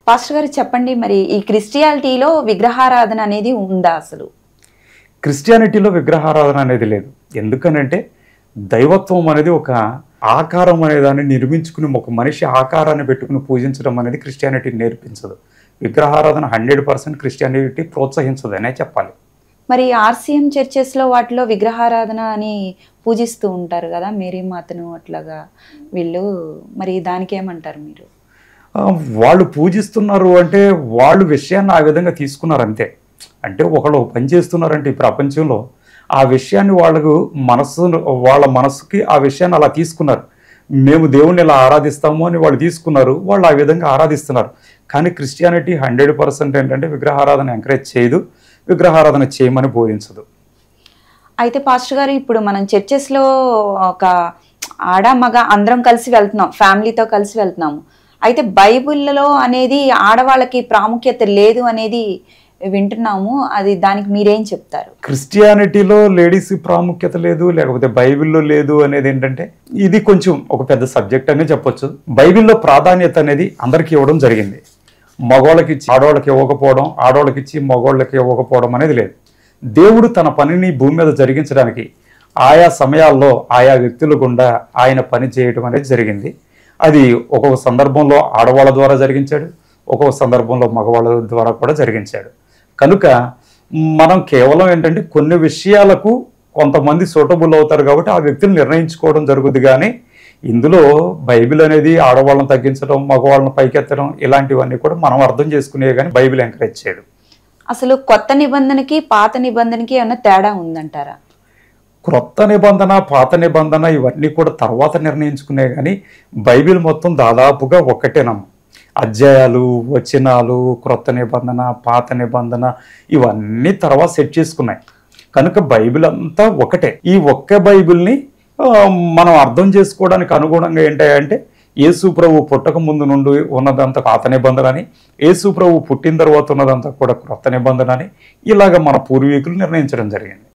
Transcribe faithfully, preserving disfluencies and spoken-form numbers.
Pastor గారు చెప్పండి, మరి ఈ క్రిస్టియానిటీలో విగ్రహారాధన అనేది ఉందా? అసలు క్రిస్టియానిటీలో విగ్రహారాధన అనేది లేదు. ఎందుకనంటే దైవత్వం అనేది ఒక ఆకారం అనే దాన్ని నిర్మించుకుని ఒక మనిషి ఆకారాన్ని పెట్టుకుని పూజించడం అనేది క్రిస్టియానిటీ నేర్పించదు. విగ్రహారాధన హండ్రెడ్ పర్సెంట్ క్రిస్టియానిటీ ప్రోత్సహించదనే చెప్పాలి. మరి ఆర్సీఎం చర్చెస్లో వాటిలో విగ్రహారాధన అని పూజిస్తూ ఉంటారు కదా, మేరీ మాతను అట్లాగా వీళ్ళు, మరి దానికి ఏమంటారు మీరు? వాళ్ళు పూజిస్తున్నారు అంటే వాళ్ళు విషయాన్ని ఆ విధంగా తీసుకున్నారు అంతే. అంటే ఒకళ్ళు పని చేస్తున్నారంటే ఈ ప్రపంచంలో ఆ విషయాన్ని వాళ్ళకు మనస్సు వాళ్ళ మనస్సుకి ఆ విషయాన్ని అలా తీసుకున్నారు. మేము దేవుణ్ణి ఇలా ఆరాధిస్తాము అని వాళ్ళు తీసుకున్నారు, వాళ్ళు ఆ విధంగా ఆరాధిస్తున్నారు. కానీ క్రిస్టియానిటీ హండ్రెడ్ పర్సెంట్ ఏంటంటే విగ్రహారాధన ఎంకరేజ్ చేయదు, విగ్రహారాధన చేయమని బోధించదు. అయితే పాస్టర్ గారు, ఇప్పుడు మనం చర్చెస్లో ఒక ఆడ మగ అందరం కలిసి వెళ్తున్నాం, ఫ్యామిలీతో కలిసి వెళ్తున్నాము. అయితే బైబిల్లో అనేది ఆడవాళ్ళకి ప్రాముఖ్యత లేదు అనేది వింటున్నాము. అది దానికి మీరేం చెప్తారు? క్రిస్టియానిటీలో లేడీస్ ప్రాముఖ్యత లేదు, లేకపోతే బైబిల్లో లేదు అనేది ఏంటంటే ఇది కొంచెం ఒక పెద్ద సబ్జెక్ట్ అనే చెప్పొచ్చు. బైబిల్లో ప్రాధాన్యత అనేది అందరికీ ఇవ్వడం జరిగింది. మగవాళ్ళకి ఇచ్చి ఆడవాళ్ళకి ఇవ్వకపోవడం, ఆడవాళ్ళకి ఇచ్చి మగవాళ్ళకి ఇవ్వకపోవడం అనేది లేదు. దేవుడు తన పనిని భూమి మీద జరిగించడానికి ఆయా సమయాల్లో ఆయా వ్యక్తుల గుండా ఆయన పని చేయడం అనేది జరిగింది. అది ఒక్కొక్క సందర్భంలో ఆడవాళ్ళ ద్వారా జరిగించాడు, ఒక్కొక్క సందర్భంలో మగవాళ్ళ ద్వారా కూడా జరిగించాడు. కనుక మనం కేవలం ఏంటంటే కొన్ని విషయాలకు కొంతమంది సూటబుల్ అవుతారు కాబట్టి ఆ వ్యక్తిని నిర్ణయించుకోవడం జరుగుతుంది. కానీ ఇందులో బైబిల్ అనేది ఆడవాళ్ళని తగ్గించడం, మగవాళ్ళని పైకెత్తడం ఇలాంటివన్నీ కూడా మనం అర్థం చేసుకునే కానీ బైబిల్ ఎంకరేజ్ చేయదు. అసలు కొత్త నిబంధనకి పాత నిబంధనకి ఏమన్నా తేడా ఉందంటారా? క్రొత్త నిబంధన పాత నిబంధన ఇవన్నీ కూడా తర్వాత నిర్ణయించుకునే కానీ బైబిల్ మొత్తం దాదాపుగా ఒక్కటేనమ్మ. అధ్యాయాలు, వచనాలు, క్రొత్త నిబంధన, పాత నిబంధన ఇవన్నీ తర్వాత సెట్ చేసుకున్నాయి. కనుక బైబిల్ అంతా ఒకటే. ఈ ఒక్క బైబిల్ని మనం అర్థం చేసుకోవడానికి అనుగుణంగా ఏంటంటే యేసు ప్రభు పుట్టక ముందు నుండి ఉన్నదంతా పాత నిబంధన అని, యేసు ప్రభు పుట్టిన తర్వాత ఉన్నదంతా కూడా క్రొత్త నిబంధన అని ఇలాగ మన పూర్వీకులు నిర్ణయించడం జరిగింది.